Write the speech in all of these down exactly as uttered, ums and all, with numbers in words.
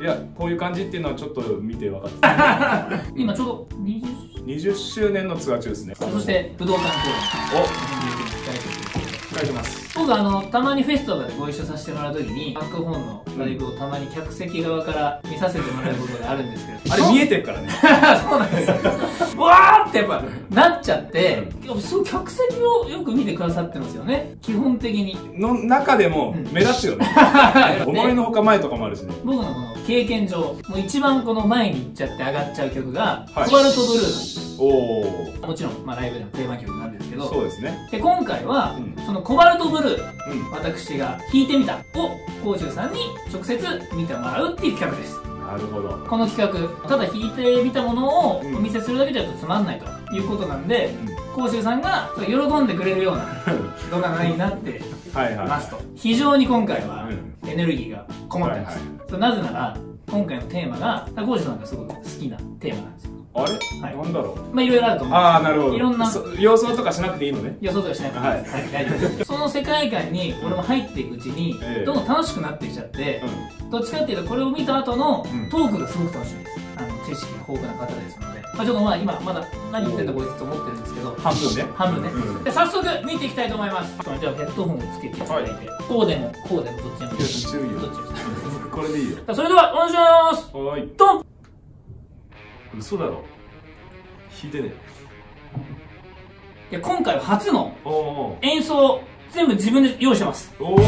や、こういう感じっていうのはちょっと見て分かった今ちょうどにじゅうにじゅっしゅうねんのツアー中ですね。 そして武道館公演お、 控えて書いてます。 僕あのたまにフェスとかでご一緒させてもらうときにバックホーンのライブをたまに客席側から見させてもらうことがあるんですけど、 あれ見えてるからねそうなんですよわーってやっぱなっちゃって、うん、すごい客席をよく見てくださってますよね、基本的にの中でも目立つよね、うん、思いのほか前とかもあるしね。 僕のこの経験上もう一番この前に行っちゃって上がっちゃう曲が「 はい、 コバルトブルー」 おおもちろん、まあ、ライブでのテーマ曲なんですけど、 そうですね。 で今回は、うん、そのコバルトブルー、うん、私が弾いてみたをこうじゅうさんに直接見てもらうっていう企画です。 なるほど。この企画ただ弾いてみたものをお見せするだけじゃちょっとつまんないということなんで、こうじゅうさんが喜んでくれるような動画になってますと非常に今回はエネルギーがこもってます。なぜなら今回のテーマがこうじゅうさんがすごく好きなテーマなんですよ。 あれ、はい、なんだろう。 まあいろいろあると思う。 ああ、なるほど。 いろんな予想とかしなくていいのね。 予想とかしなくていいです。はい、大丈夫です。その世界観に俺も入っていくうちにどんどん楽しくなってきちゃって、どっちかっていうとこれを見た後のトークがすごく楽しみです。あの知識が豊富な方ですので、まあちょっとまあ今まだ何言ってんだこいつと思ってるんですけど、 半分ね。半分ね。 で早速見ていきたいと思います。じゃあヘッドホンをつけていただいて、こうでもこうでもどっちでもいいです。 注意よ。これでいいよ。 それではお願いします。 はい。 ドン。 嘘だろ。弾いてね。 いや今回は初の演奏全部自分で用意してます。おお。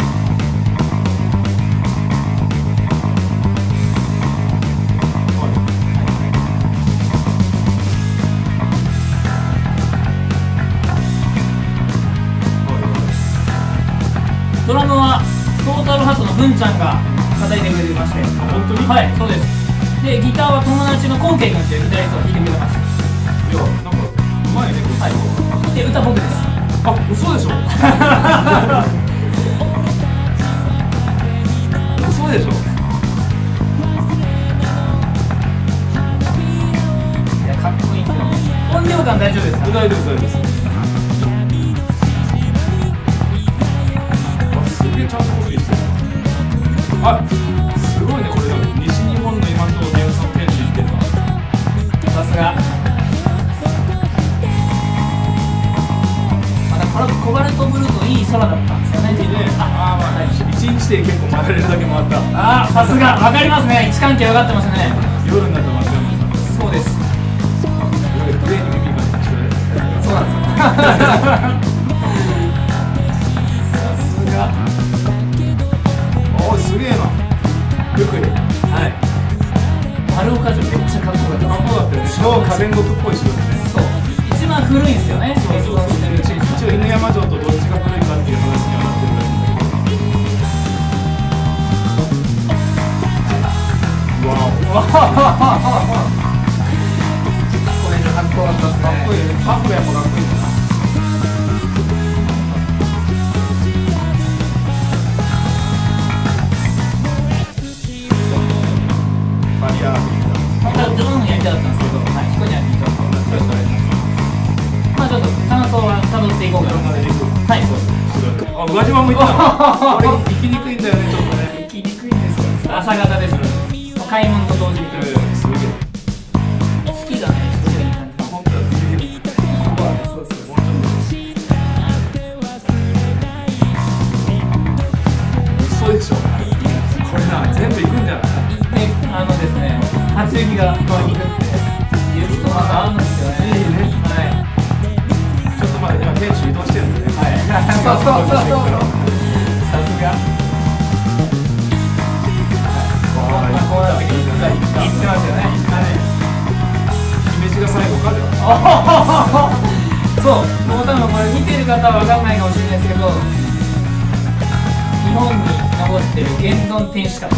ドラムはトータルハットの文ちゃんが叩いてくれてまして。 本当に？ はい、そうです。でギターは友達のコンケイ君っていうギタリストが弾いてくれます。 いや、なんかうまいね、これ。 はい。で歌僕です。 あ、嘘でしょ嘘でしょ。 いや、かっこいいですよ。音量感大丈夫ですか？ 大丈夫です、大丈夫です。ちゃんといいですよ。あ、すごいね、これでも西日本の今のところ原産天使ってんの。 さすが。またこれコバルトブルーといい空だったんですよね。 いいね。ああ、まあ一日で結構曲がれるだけ回った。 ああ、さすが、わかりますね。位置関係分かってますね。 夜になってますよ。 そうです。 夜プレイに耳が聞こえる。 そうなんです。さすが。 お、すげえな。よくね。 はい。春岡城めっちゃかっこよかった。 かっこよかったよね。超河川国っぽい城ですね。 そう。一番古いんですよね。 そうそうそう。一応犬山城とどっちが古いかっていう話にはなってるらしいんだけど。わお。わあ。これかっこよかったですね。かっこいいね。パフやっぱかっこいいな。 本当はドローンやりたかったんですけど、はい、人には聞いたことなくて、まあちょっと感想はたどっていこうかな。はい、そうです。 あ、宇和島も行ったの。これ行きにくいんだよね、ちょっとね。 行きにくいんですよ。朝方です。開門と同時に。 すげえ。 好きだね、すごいいい感じ。 本当だ、すげえ。 そうそうそう。 嘘でしょ。これな、全部行くんじゃない？ あのですね、初雪がここに降って雪とまた合うんですよね。いいね。はい。 ちょっとまだ今天守移動してるんでね。 はい。そうそうそうそう。さすが。はい。こうなってきて言ってますよね。はい。 姫路が最後かでは。 そう。もう多分これ見てる方は分かんないかもしれないですけど、日本に残ってる現存天守閣。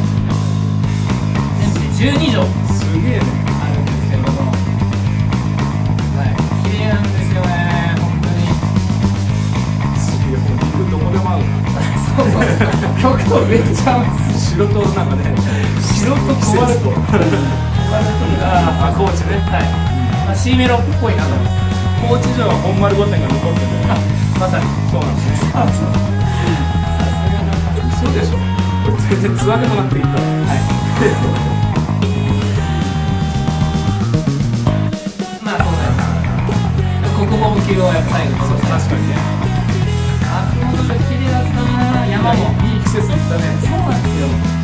じゅうにじょうすげえねあるんですけれども、はい、綺麗なんですよね、本当に。 すげえ、もう肉どこでも合う。 そうそう、極とめっちゃ合うんです。 白となんかね、 白とコバルト。コバルトが、 あ、高知ね。 はい。まあ、C メロっぽいなと。 高知城は本丸御殿が残ってるんだよね。 まさに。 そうなんですね。さすがだ。嘘でしょ。これ全然ツアーでもなくていいから。はい。 まあそうだよな。国宝級をやっぱ最後に。 確かにね。 足元が綺麗だったな。山もいい季節だったね。 そうなんですよ。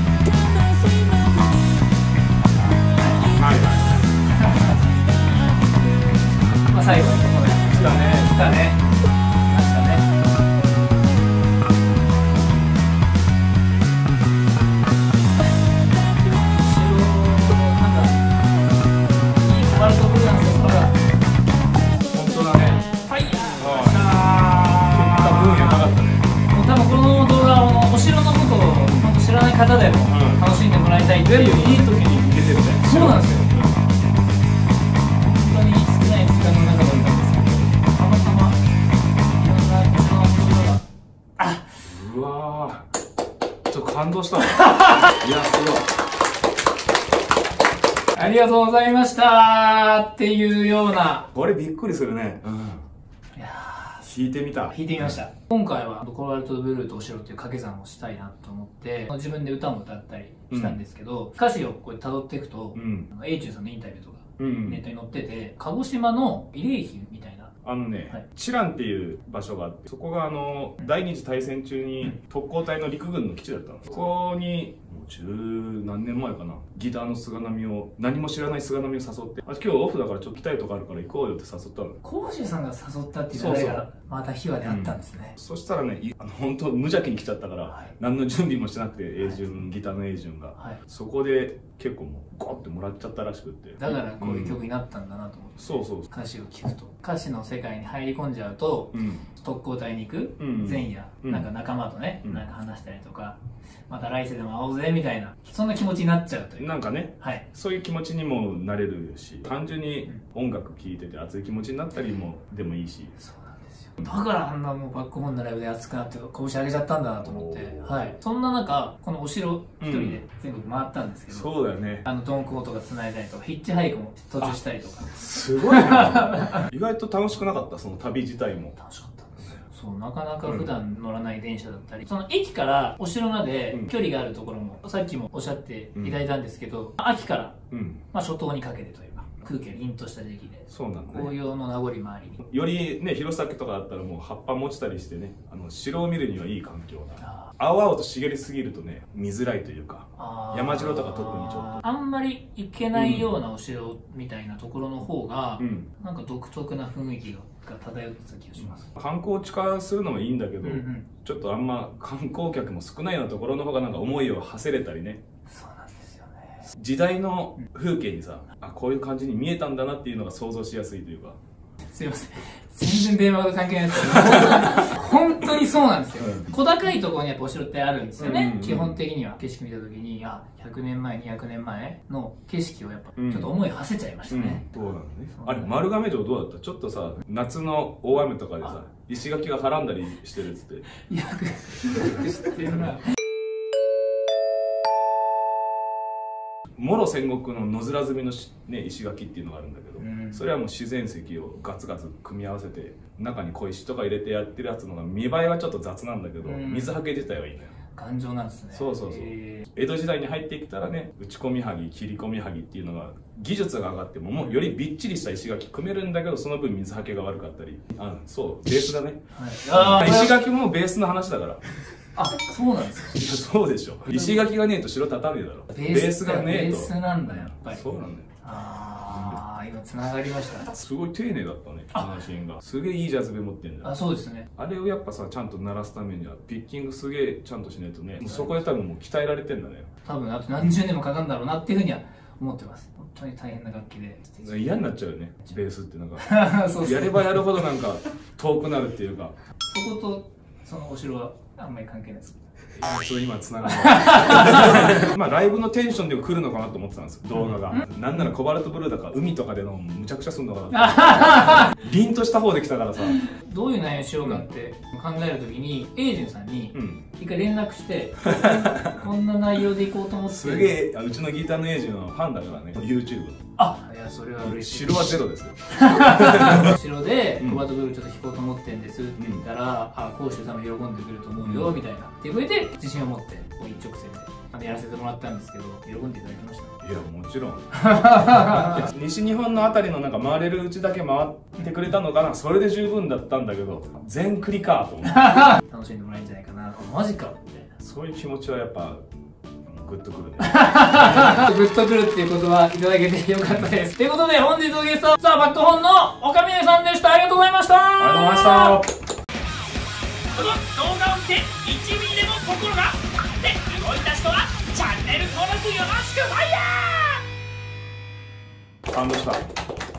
はいはい。 まあ最後にここで来たね。 来たね。来ましたね。後ろなんかいいコバルトブルーなんですよ。それが本当だね。 ファイヤー。 結果分やばかったね。 もう多分この動画をお城のことを本当知らない方でも楽しんでもらいたいという、 いい時に出てるね。 そうなんですよ。本当に少ない時間の中だったんですけど、たまたまいろんなお城のことがあうわー、ちょっと感動したわ。いや、すごい。 ありがとうございましたっていうような。 これびっくりするね。うん。 いや弾いてみた。 弾いてみました。今回はコバルトブルーとお城っていう掛け算をしたいなと思って自分で歌も歌ったりしたんですけど、うん、歌詞をこう辿っていくと、うん、エイチューさんのインタビューとか、うん、ネットに載ってて鹿児島の慰霊碑みたいな。 あのね、はい、知覧っていう場所があって、そこがあの第二次大戦中に特攻隊の陸軍の基地だったの。そこにもう十何年前かな、ギターの菅波を、何も知らない菅波を誘って、あ、今日オフだからちょっと来たいとこあるから行こうよって誘ったの。 甲州さんが誘ったっていう流れがまた秘話であったんですね。 うん、そしたらね、あの本当無邪気に来ちゃったから、はい、何の準備もしてなくて、エイジュン、ギターのエイジュンが、はい、そこで結構もうゴッてもらっちゃったらしくって、 だからこういう曲になったんだなと思って、うん、そうそう歌詞を聞くと歌詞の世界に入り込んじゃうと、うん、特攻隊に行く前夜、うん、なんか仲間とね、うん、なんか話したりとか、また来世でも会おうぜみたいな、そんな気持ちになっちゃうという、 なんかね、はい、そういう気持ちにもなれるし、単純に音楽聴いてて熱い気持ちになったりもでもいいし、そうなんですよ。だからあんなもうバックホーンのライブで熱くなって拳上げちゃったんだなと思って、はい、そんな中このお城一人で全国回ったんですけど、うん、そうだよね、あのドンコーとか繋いだりとかヒッチハイクも途中したりとか、 すごいな意外と楽しくなかった、その旅自体も。 楽しかった。そうなかなか普段乗らない電車だったり、うん、その駅からお城まで距離があるところも、うん、さっきもおっしゃっていただいたんですけど、うん、秋から、うん、まあ初冬にかけてというか空気が凛とした時期で、そうなんだね、紅葉の名残もありに、 よりね弘前とかだったらもう葉っぱ持ちたりしてね、あの城を見るにはいい環境だ。青々と茂りすぎるとね見づらいというか、山城とか特にちょっとあんまり行けないようなお城みたいなところの方が、うん、なんか独特な雰囲気が漂ってた気がします。 観光地化するのもいいんだけど、うんうん、ちょっとあんま観光客も少ないようなところの方がなんか思いを馳せれたりね。 そうなんですよね。 時代の風景にさ、うん、あ、こういう感じに見えたんだなっていうのが想像しやすいというか。 すいません、全然電話が関係ないですけど本当にそうなんですよ、うん、小高いところにやっぱお城ってあるんですよね、うんうんうん、基本的には景色見た時に、あ、ひゃくねんまえにひゃくねんまえの景色をやっぱちょっと思い馳せちゃいましたね、 うんうん、そうなのね。あれ丸亀城どうだった？ちょっとさ、夏の大雨とかでさ石垣がはらんだりしてるっつって。よく知ってるな。もろ戦国の野面積みの、ね、石垣っていうのがあるんだけど、うん、それはもう自然石をガツガツ組み合わせて中に小石とか入れてやってるやつのが見栄えはちょっと雑なんだけど、うん、水はけ自体はいいのよ。 頑丈なんですね。 そうそうそう。江戸時代に入ってきたらね、打ち込みはぎ、切り込みはぎっていうのが技術が上がっても、もうよりびっちりした石垣組めるんだけど、その分水はけが悪かったり、あ、そうベースだね、はい、あ、石垣もベースの話だから。 あ、そうなんですか。いや、 そうでしょ。石垣がねえと城畳めねえだろ。ベースがねえと。 ベースなんだやっぱり。 そうなんだよ。 ああ、今繋がりました。 すごい丁寧だったね、このシーンが。すげえいいジャズベ持ってんだよ。 あ、そうですね。 あれをやっぱさ、ちゃんと鳴らすためにはピッキングすげえちゃんとしないとね、もうそこで多分もう鍛えられてんだね。 多分あと何十年もかかるんだろうなっていうふうには思ってます。本当に大変な楽器で。 嫌になっちゃうよね、ベースってなんか。そうそう、やればやるほどなんか遠くなるっていうか。 そことそのお城はあんまり関係ないです。 ちょっと今つながるまあライブのテンションでも来るのかなと思ってたんですよ、動画が。なんならコバルトブルーだから海とかでのむちゃくちゃすんのかなって凛とした方で来たからさ、 どういう内容しようかって考えるときにエイジュンさんに一回連絡してこんな内容でいこうと思って。 すげえ、うちのギターのエイジュンのファンだからね、 YouTube。 あ、ありがやそれは嬉しい。 城はゼロですよ。 城でコバートブルーちょっと引こうと思ってんですって言ったら、あ、甲州さんも喜んでくれると思うよみたいなってくれて、自信を持ってこう一直線であのやらせてもらったんですけど、喜んでいただきました。 いやもちろん西日本のあたりのなんか回れるうちだけ回ってくれたのかな、それで十分だったんだけど、全クリかと思って楽しんでもらえるんじゃないかな。マジかみたいな、 そういう気持ちはやっぱグッとくるね。 グッとくるっていう言葉いただけてよかったです。ということで本日のゲストはさあバックホンの岡峰さんでした。ありがとうございました。 ありがとうございました。 この動画を見ていちミリでも心がで動いた人はチャンネル登録よろしくファイヤー。 感動した。